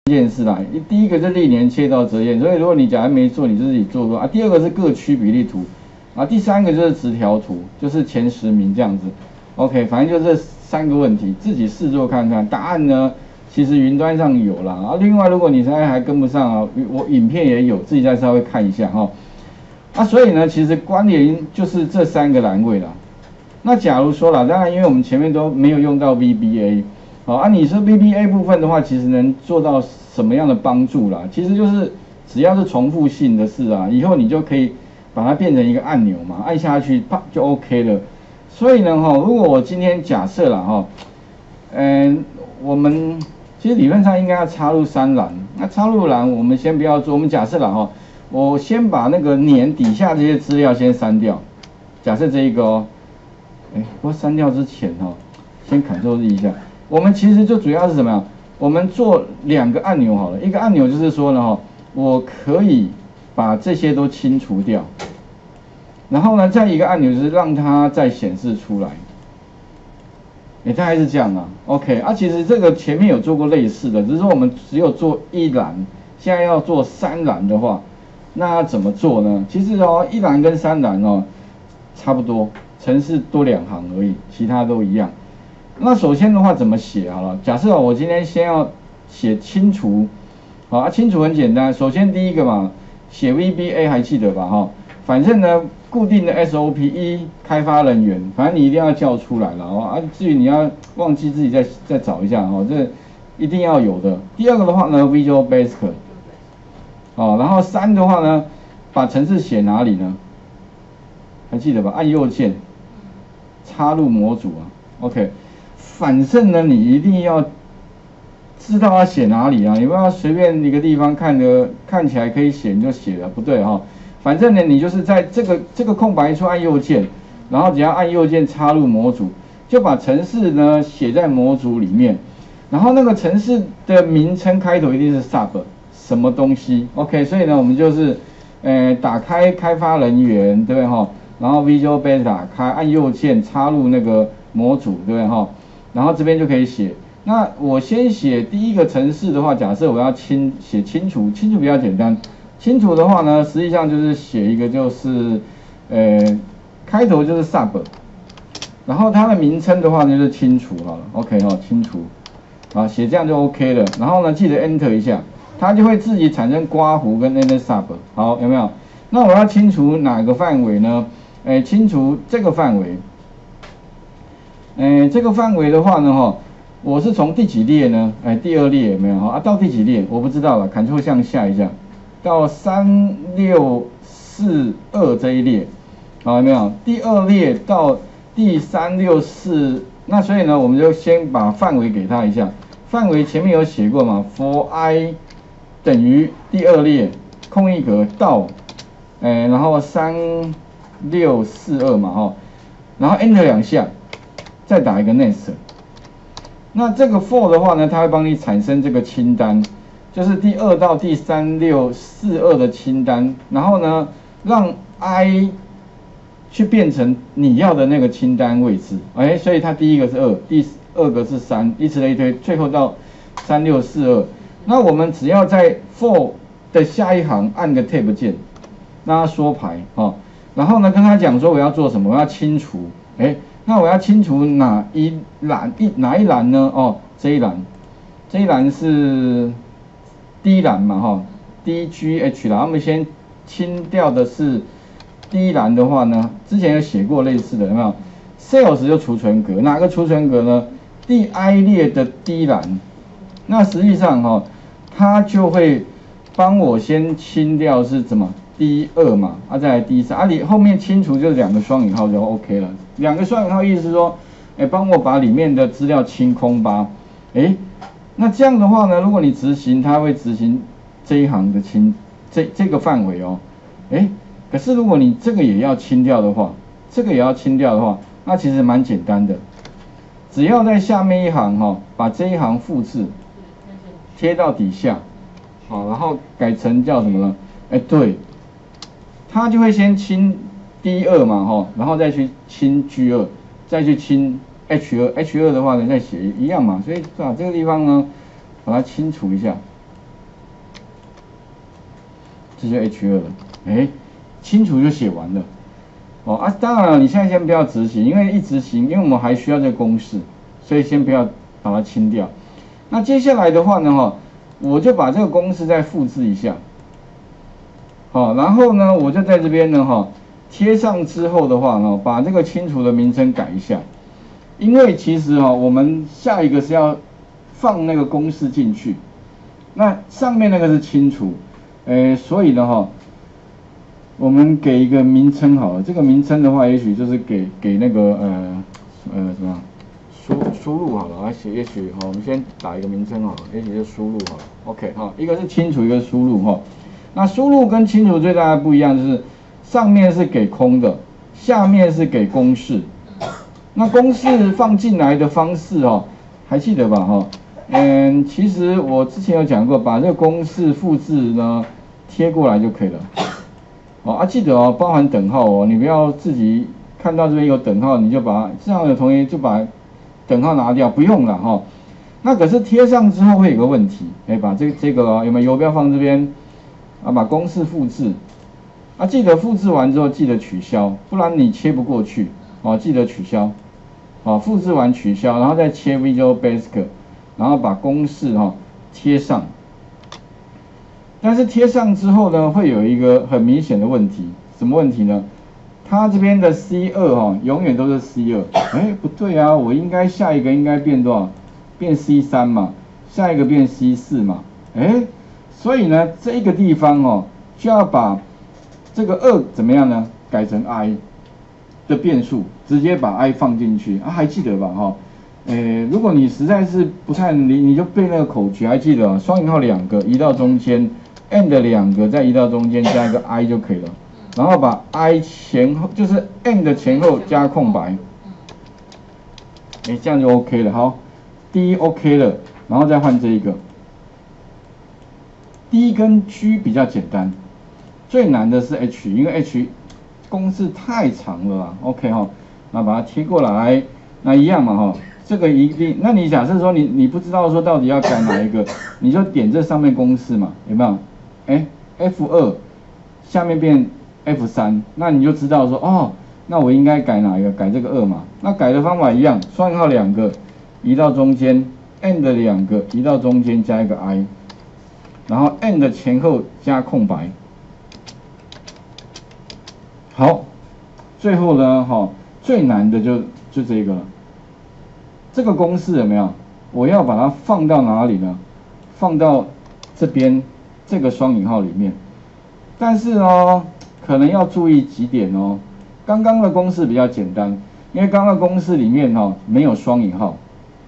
件事啦。第一个是历年切到折页，所以如果你假如没做，你就自己做过啊。第二个是各区比例图，啊，第三个就是直条图，就是前10名这样子。OK， 反正就这3个问题，自己试做看看。答案呢，其实云端上有啦。啊，另外如果你现在还跟不上啊，我影片也有，自己再稍微看一下哈。啊，所以呢，其实关联就是这3个栏位啦。那假如说啦，当然因为我们前面都没有用到 VBA。好啊，你说 VBA 部分的话，其实能做到什么样的帮助啦？其实就是只要是重复性的事啊，以后你就可以把它变成一个按钮嘛，按下去啪就 OK 了。所以呢，如果我今天假设啦，我们其实理论上应该要插入3栏，那插入栏我们先不要做，我们假设啦我先把那个年底下这些资料先删掉，假设这一个不过删掉之前先 Ctrl+Z 一下。我们其实就主要是什么呀？我们做2个按钮好了，一个按钮就是说呢我可以把这些都清除掉，然后呢，再一个按钮就是让它再显示出来。大概是这样啊。OK 啊，其实这个前面有做过类似的，只是说我们只有做1栏，现在要做3栏的话，那要怎么做呢？其实1栏跟3栏差不多，程式多2行而已，其他都一样。那首先的话怎么写好了？假设我今天先要写清除，清除很简单。首先第一个嘛，写 VBA 还记得吧反正呢固定的 SOP 开发人员，反正你一定要叫出来了至于你要忘记自己再找一下这一定要有的。第二个的话呢 Visual Basic， 然后3的话呢，把程式写哪里呢？还记得吧？按右键插入模组OK。反正呢，你一定要知道要写哪里啊！你不要随便一个地方看起来可以写你就写了，不对反正呢，你就是在这个空白处按右键，然后只要按右键插入模组，就把程式呢写在模组里面。然后那个程式的名称开头一定是 sub 什么东西 ，OK？ 所以呢，我们就是打开开发人员，对不对然后 Visual Basic 打开，按右键插入那个模组，对不对然后这边就可以写。那我先写第一个程式的话，假设我要写清除比较简单。清除的话呢，实际上就是写一个就是开头就是 sub， 然后它的名称的话呢就是清除好了 ，OK 清除，写这样就 OK 了。然后呢，记得 Enter 一下，它就会自己产生刮弧跟 Enter sub， 好有没有？那我要清除哪个范围呢？清除这个范围。这个范围的话呢我是从第几列呢？第2列有没有到第几列我不知道了，Ctrl向下一下，到3642这一列，有没有？第2列到第364，那所以呢，我们就先把范围给它一下。范围前面有写过嘛 ？for i 等于第2列空一格到然后3642嘛然后 Enter 2下。再打一个 next， 那这个 for 的话呢，它会帮你产生这个清单，就是第2到第3642的清单，然后呢，让 i 去变成你要的那个清单位置，所以它第一个是2，第2个是3，以此类推，最后到3642。那我们只要在 for 的下一行按个 tab 键，让它缩排然后呢跟他讲说我要做什么，我要清除，那我要清除哪一栏呢？这一栏是第1栏嘛DGH 栏，我们先清掉的是第1栏的话呢，之前有写过类似的，有没有 ？Sales 就储存格，哪个储存格呢？第 I 列的第1栏，那实际上它就会帮我先清掉是什么？第2嘛，再来第3，你后面清除就是2个双引号就 OK 了。2个双引号意思是说，帮我把里面的资料清空吧。那这样的话呢，如果你执行，它会执行这一行的这个范围可是如果你这个也要清掉的话，那其实蛮简单的，只要在下面一行把这一行复制，贴到底下，然后改成叫什么呢？对。它就会先清第2嘛然后再去清 G2， 再去清 H2， H2 的话呢再写一样嘛，所以这个地方呢把它清除一下， 这就 H2了，哎，清除就写完了。哦啊，当然了，你现在先不要执行，因为一执行，因为我们还需要这个公式，所以先不要把它清掉。那接下来的话呢，哈，我就把这个公式再复制一下，好，然后呢，我就在这边呢，哈，贴上之后的话呢，把这个清除的名称改一下，因为其实哈，我们下一个是要放那个公式进去，那上面那个是清除，所以呢，哈。我们给一个名称好了，这个名称的话，也许就是给那个怎么样输入好了，也许哈，我们先打一个名称好了，也许就输入好了 ，OK 哈，一个是清除，一个是输入哈。那输入跟清除最大的不一样就是，上面是给空的，下面是给公式。那公式放进来的方式哈，还记得吧哈？其实我之前有讲过，把这个公式复制呢贴过来就可以了。哦啊，记得哦，包含等号哦，你不要自己看到这边有等号，你就把这样的同学就把等号拿掉，不用了哈。那可是贴上之后会有个问题，把这个哦，有没有游标放这边啊？把公式复制啊，记得复制完之后记得取消，不然你切不过去哦，记得取消。哦，复制完取消，然后再切 Visual Basic， 然后把公式哈贴上。但是贴上之后呢，会有一个很明显的问题，什么问题呢？它这边的 C2哈，永远都是 C2，不对啊，我应该下一个应该变多少？变 C3嘛，下一个变 C4嘛，所以呢，这一个地方哦，就要把这个2怎么样呢？改成 I 的变数，直接把 I 放进去啊，还记得吧哈？如果你实在是不太你就背那个口诀，还记得啊？双引号2个移到中间。and 2个再移到中间加一个 I 就可以了，然后把 I 前后就是 and 前后加空白，这样就 OK 了。好，第一 OK 了，然后再换这一个。D 跟 G 比较简单，最难的是 H， 因为 H 公式太长了啦。OK 哈，那把它贴过来，那一样嘛哈。这个一定，那你假设说你不知道说到底要改哪一个，你就点这上面公式嘛，有没有？F2 下面变 F3， 那你就知道说哦，那我应该改哪一个？改这个2嘛。那改的方法一样，双引号2个移到中间 ，and 2个移到中间加一个 I， 然后 and 前后加空白。好，最后呢，最难的就这个了。这个公式有没有？我要把它放到哪里呢？放到这边。这个双引号里面，但是哦，可能要注意几点哦。刚刚的公式比较简单，因为刚刚的公式里面没有双引号。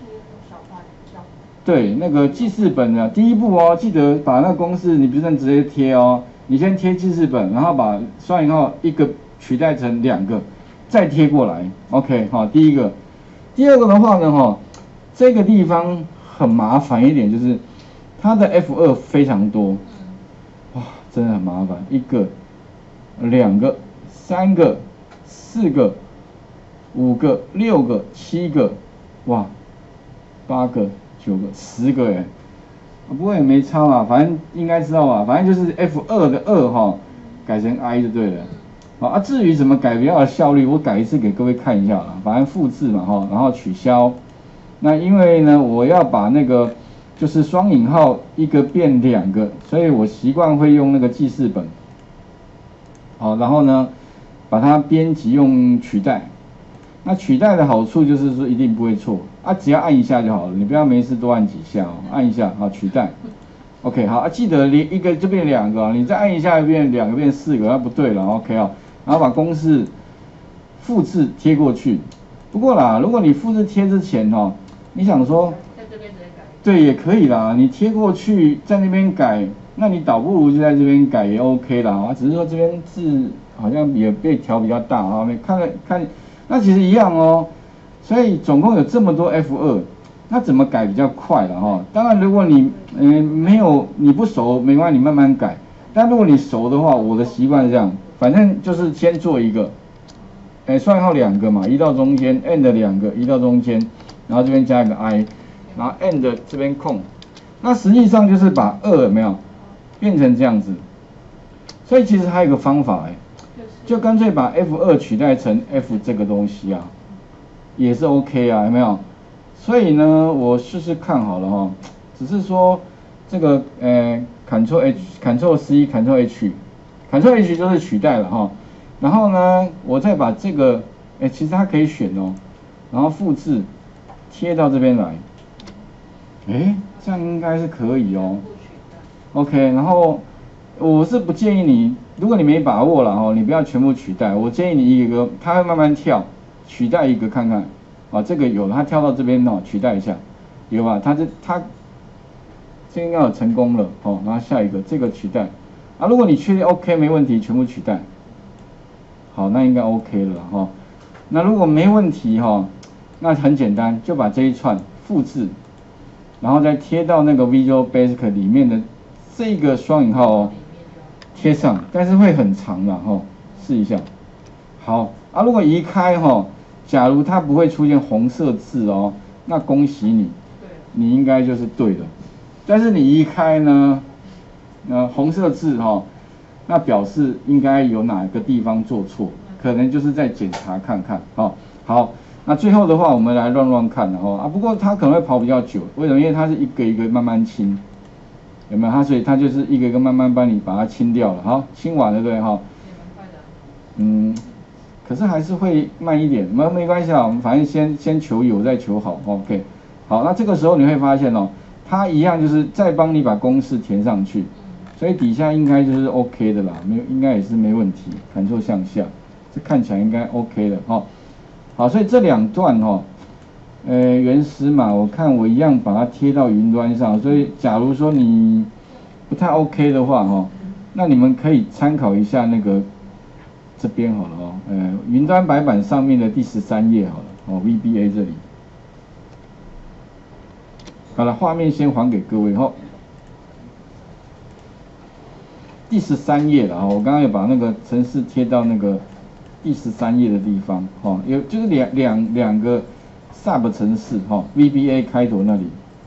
对，那个记事本的第一步哦，记得把那个公式你不能直接贴哦，你先贴记事本，然后把双引号一个取代成2个，再贴过来。OK， 好，第一个，第二个的话呢，这个地方很麻烦一点，就是它的 F2 非常多。哇，真的很麻烦，1个、2个、3个、4个、5个、6个、7个，哇，8个、9个、10个不过也没差嘛，反正应该知道吧，反正就是 F2 的2改成 I 就对了。至于怎么改比较有效率，我改一次给各位看一下啦，反正复制嘛然后取消。那因为呢，我要把那个。就是双引号1个变2个，所以我习惯会用那个记事本。好，然后呢，把它编辑用取代。那取代的好处就是说一定不会错只要按一下就好了，你不要没事多按几下按一下好取代。OK 好记得1个就变2个你再按一下变2个变4个，那不对了 OK 然后把公式复制贴过去。不过啦，如果你复制贴之前你想说。对，也可以啦。你贴过去，在那边改，那你倒不如就在这边改也 OK 啦。只是说这边字好像也被调比较大看，那其实一样哦。所以总共有这么多 F2， 那怎么改比较快了当然，如果你你不熟没关系，你慢慢改。但如果你熟的话，我的习惯是这样，反正就是先做一个，双引号2个嘛，移到中间 ，and 2个移到中间，然后这边加一个 I。然后 and 这边空，那实际上就是把2有没有变成这样子， 所以其实还有一个方法就干脆把 F2 取代成 F 这个东西啊，也是 OK 啊，有没有？所以呢，我试试看好了哈，只是说这个Ctrl H、Ctrl C、Ctrl H，Ctrl H 就是取代了哈。然后呢，我再把这个其实它可以选哦，然后复制贴到这边来，这样应该是可以哦。OK， 然后我是不建议你，如果你没把握了哈，你不要全部取代，我建议你一个，它会慢慢跳，取代一个看看。这个有了，它跳到这边取代一下，有吧？它这应该有成功了然后下一个这个取代如果你确定 OK 没问题，全部取代，好，那应该 OK 了哈。那如果没问题那很简单，就把这一串复制，然后再贴到那个 Visual Basic 里面的这个双引号贴上，但是会很长啦试一下。好如果移开假如它不会出现红色字那恭喜你，你应该就是对的。但是你移开呢，红色字那表示应该有哪个地方做错，可能就是再检查看看好，那最后的话我们来乱看不过它可能会跑比较久，为什么？因为它是一个一个慢慢清，有没有？所以它就是一个一个慢慢帮你把它清掉了。好，清完了对不对可是还是会慢一点，没关系我们反正先求有再求好 ，OK。好，那这个时候你会发现它一样就是再帮你把公式填上去，所以底下应该就是 OK 的啦，应该也是没问题。Ctrl向下，这看起来应该 OK 的好，所以这两段原始码我看我一样把它贴到云端上，所以假如说你不太 OK 的话那你们可以参考一下那个。这边好了云端白板上面的第13页好了VBA 这里，好了，画面先还给各位第13页了我刚刚有把那个程式贴到那个第13页的地方有就是两个 sub 程式VBA 开头那里。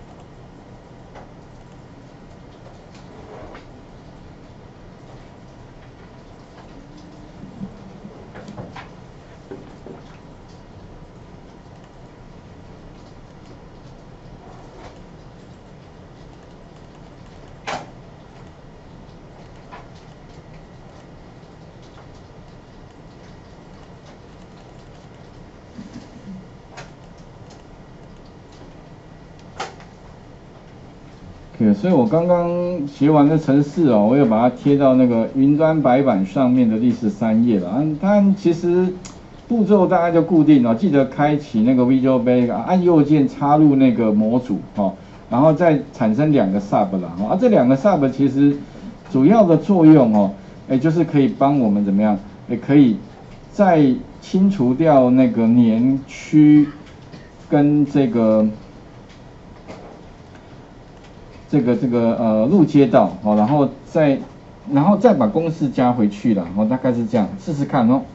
所以我刚刚写完的程式我有把它贴到那个云端白板上面的第13页了但其实步骤大概就固定记得开启那个 Visual Basic 按右键插入那个模组然后再产生两个 sub 啦这两个 sub 其实主要的作用就是可以帮我们怎么样，也可以再清除掉那个年区跟这个路街道然后再把公式加回去了大概是这样，试试看